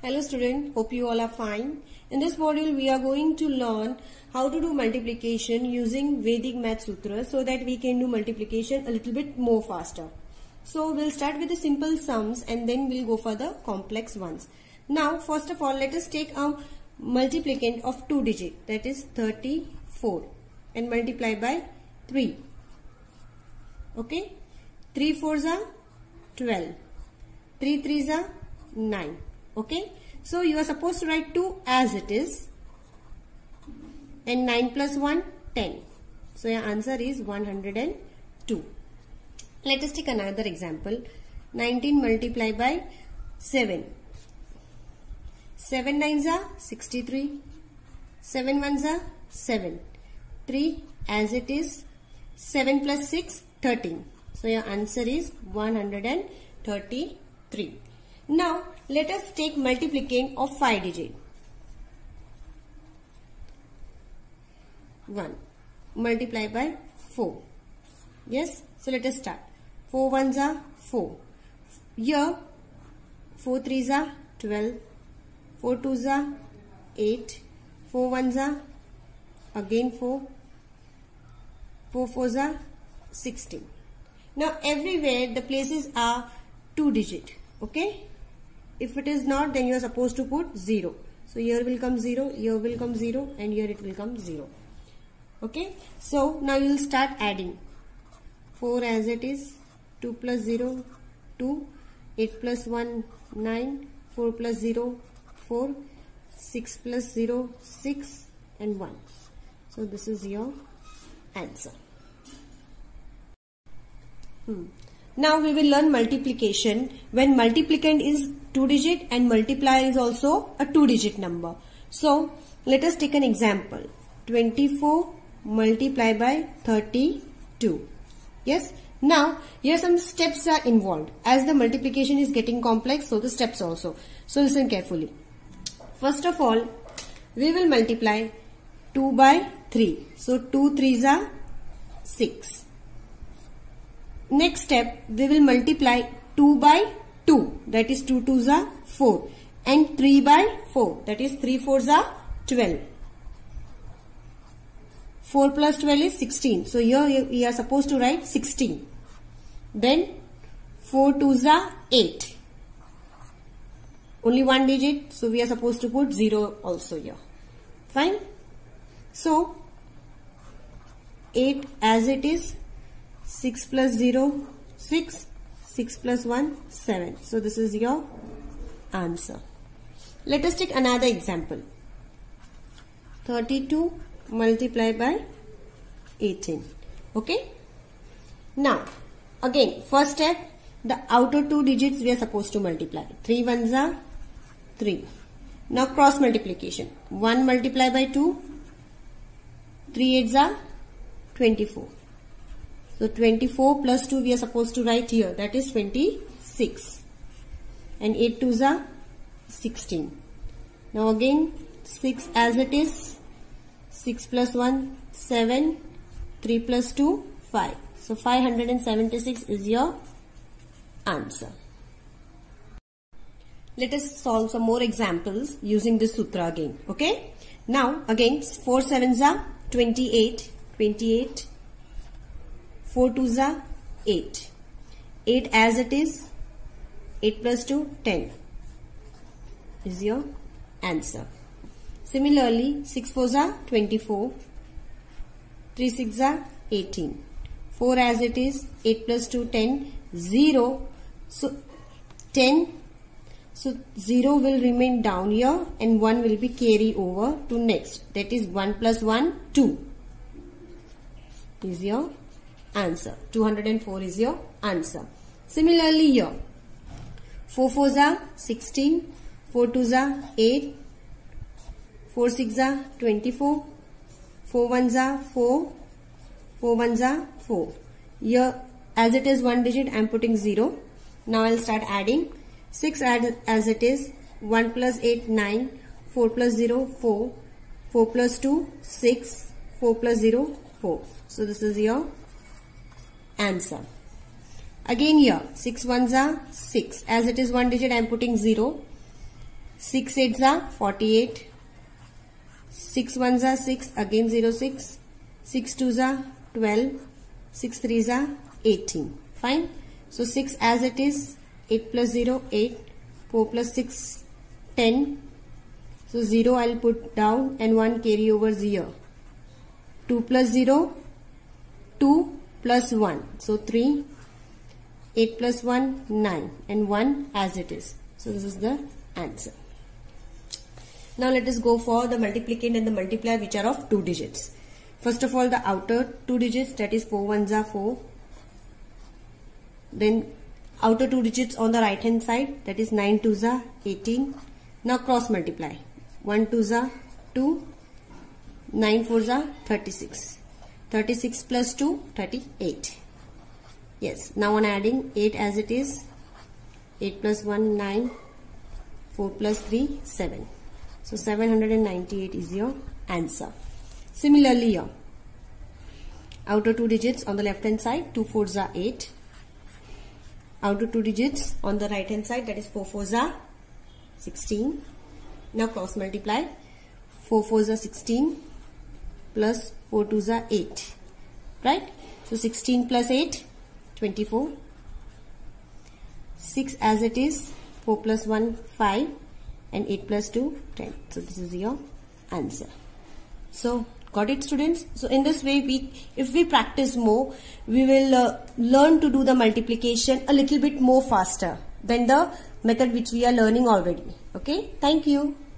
Hello student, hope you all are fine. In this module we are going to learn how to do multiplication using Vedic Math Sutras so that we can do multiplication a little bit more faster. So we'll start with the simple sums and then we'll go for the complex ones. Now first of all let us take a multiplicand of 2 digits, that is 34, and multiply by 3. Okay, 3 4s are 12, 3 3s are 9. Okay, so you are supposed to write 2 as it is, and 9 plus 1 10. So your answer is 102. Let us take another example. 19 multiplied by 7. 7 9s are 63. 7 1s are 7. 3 as it is. 7 plus 6 13. So your answer is 133. Now let us take multiplicand of 5 digits. 1 multiply by 4. Yes, so let us start. 4 1s are 4. Here 4 3s are 12. 4 2s are 8. 4 1s are again 4. 4 4s are 16. Now everywhere the places are 2 digit. Okay. If it is not, then you are supposed to put 0. So here will come 0, here will come 0, and here it will come 0. Okay. So now you will start adding. 4 as it is, 2 plus 0, 2, 8 plus 1, 9, 4 plus 0, 4, 6 plus 0, 6, and 1. So this is your answer. Now we will learn multiplication when multiplicand is 2 digit and multiplier is also a 2 digit number. So let us take an example. 24 multiplied by 32. Yes. Now here some steps are involved. As the multiplication is getting complex, so the steps also. So listen carefully. First of all, we will multiply 2 by 3. So 2 3s are 6. Next step, we will multiply 2 by 2, that is 2 2s are 4, and 3 by 4, that is 3 4s are 12. 4 plus 12 is 16, so here we are supposed to write 16. Then 4 2s are 8, only one digit, so we are supposed to put 0 also here. Fine. So 8 as it is. 6 plus 0, 6, 6 plus 1, 7. So this is your answer. Let us take another example. 32 multiplied by 18. Okay. Now, again, first step, the outer 2 digits we are supposed to multiply. 3 1s are 3. Now cross multiplication. 1 multiplied by 2, 3 8s are 24. So 24 plus 2 we are supposed to write here, that is 26, and 8 2s are 16. Now again 6 as it is, 6 plus 1 7, 3 plus 2 5. So 576 is your answer. Let us solve some more examples using this sutra again. Okay. Now again 4 7s are 28, 28. 4 2s are 8. 8 as it is, 8 plus 2, 10 is your answer. Similarly, 6 4s are 24. 3 6s are 18. 4 as it is, 8 plus 2, 10, 0. So 10. So 0 will remain down here and 1 will be carried over to next. That is 1 plus 1, 2 is your answer. 204 is your answer. Similarly here, 4 4s are 16, 4 2s are 8, 4 6s are 24, 4 1s are 4, 4 1s are 4. Here as it is one digit I am putting 0. Now I will start adding. 6 as it is, 1 plus 8 9, 4 plus 0 4, 4 plus 2 6, 4 plus 0 4. So this is your answer. Again here 6 1s are 6. As it is one digit I am putting 0. 6 8s are 48. 6 1s are 6, again 0 6. 6 2s are 12. 6 3s are 18. Fine. So 6 as it is. 8 plus 0 8. 4 plus 6 10. So 0 I'll put down and 1 carry over here. 2 plus 0 2 plus 1. So 3. 8 plus 1 9 and 1 as it is. So this is the answer. Now let us go for the multiplicand and the multiplier which are of 2 digits. First of all, the outer 2 digits, that is 4 1s are 4. Then outer 2 digits on the right hand side, that is 9 2s are 18. Now cross multiply. 1 2s are 2. 9 4s are 36. 36 plus 2 38. Yes, now on adding 8 as it is. 8 plus 1 9. 4 plus 3 7. So 798 is your answer. Similarly here, outer 2 digits on the left hand side, 2 4s are 8. Outer 2 digits on the right hand side, that is 4 4s are 16. Now cross multiply. 4 4s are 16 plus 4 2s are 8. Right? So 16 plus 8, 24. 6 as it is. 4 plus 1 5. And 8 plus 2 10. So this is your answer. So got it, students? So in this way, if we practice more, we will learn to do the multiplication a little bit more faster than the method which we are learning already. Okay, thank you.